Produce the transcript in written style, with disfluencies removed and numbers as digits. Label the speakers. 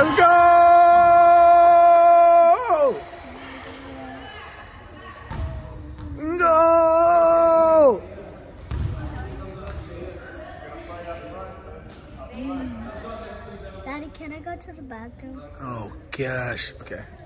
Speaker 1: Let's go! Go!
Speaker 2: Daddy, can I go to the bathroom?
Speaker 1: Oh gosh. Okay.